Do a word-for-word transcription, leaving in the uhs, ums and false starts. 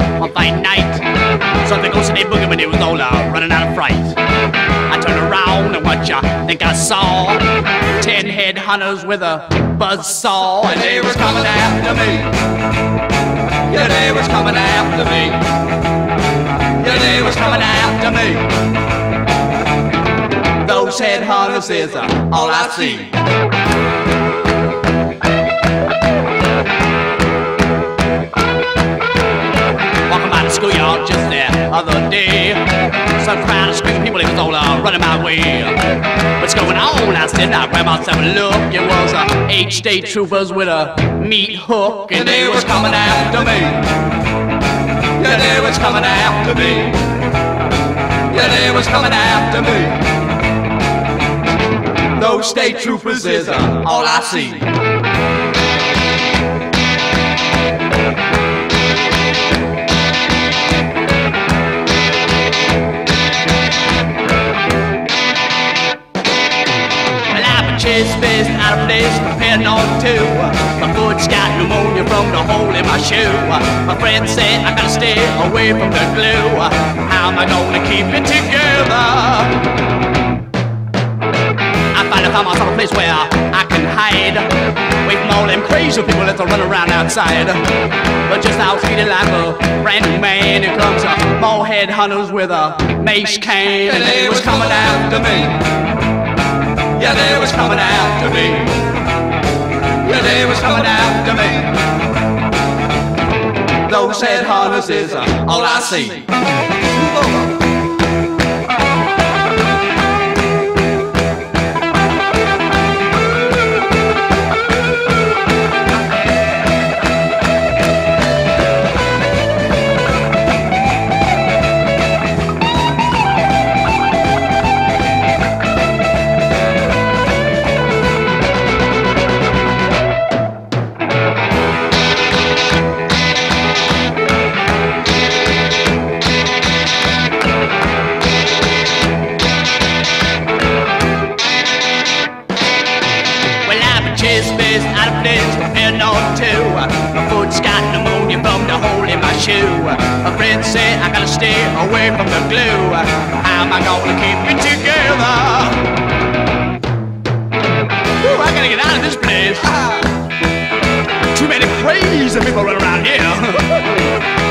one fine night. Something goes in their boogie, but it was all uh, running out of fright. I turned around and what ya think I saw? Ten headhunters with a buzzsaw, and they was coming after me. Yeah, they was coming after me. Yeah, they was coming after me. Those headhunters is uh, all I see. Walking by the schoolyard just the other day, some crowd of screaming people, it was all uh, running my way. What's going on? I said, I grabbed myself a look. It was uh, eight state troopers with a meat hook, and they was coming after me. Yeah, they was coming after me. Yeah, they was coming after me. Those state troopers is uh, all I see. Chest-faced, out of place, prepared not to. My foot's got pneumonia from the hole in my shoe. My friend said I gotta stay away from the glue. How am I gonna keep it together? I finally found myself a place where I can hide, away from all them crazy people that run around outside. But just now treated like a brand new man, here comes a more headhunters with a mace cane, and they was coming after me. Yeah, they was coming after me. Yeah, they was coming after me. Those headhunters is uh, all I see. Chest-faced, out of place, prepared not to. My foot's got pneumonia from the hole in my shoe. My friend said I gotta stay away from the glue. How am I gonna keep it together? Ooh, I gotta get out of this place. Too many crazy people running around here.